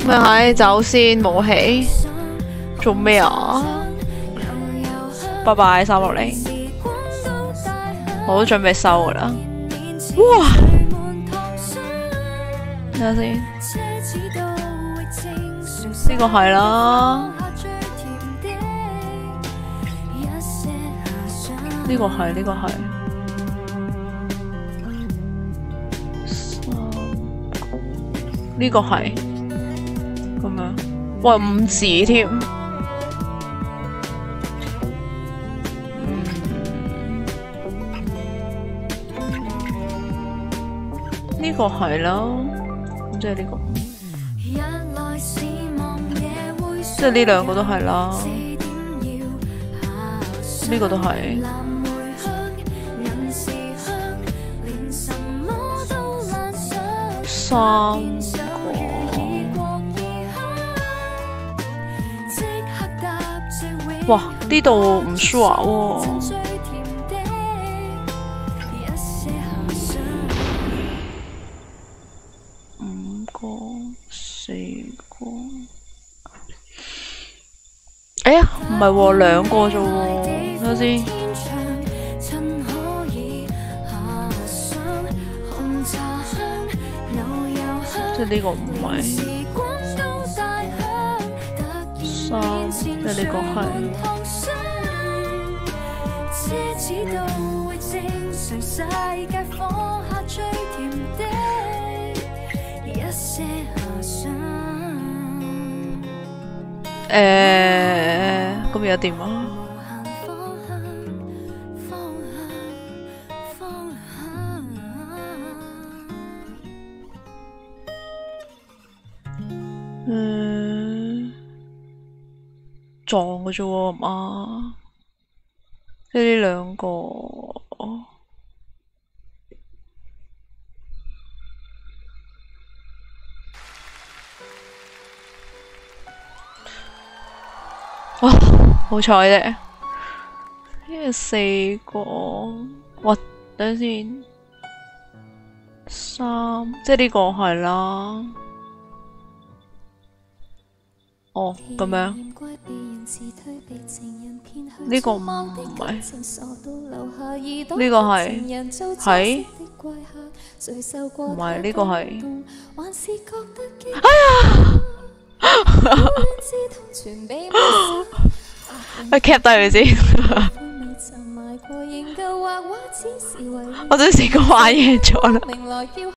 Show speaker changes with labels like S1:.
S1: 咩係走先武器？做咩啊？拜拜360，我都準備收噶啦。哇！睇下先，呢個係啦，呢個係，呢個係。呢個係咁樣，喂5字添，呢個係啦，咁即係呢個，即係呢兩個都係啦，呢個都係。3個，哇！呢度唔 sure 喎。5個、4個，哎呀，唔係喎，2個啫喎，睇下先。即係呢個唔係3，即係呢個係。咁而家點啊？撞嘅啫喎，嘛，即係呢兩個，哇，好彩啫，呢個4個，哇，等陣先，3，即係呢個係啦。哦，咁樣，呢個唔係，呢個係，唔係呢個係，哎呀，cap 低佢先，我真係成個玩嘢咗啦。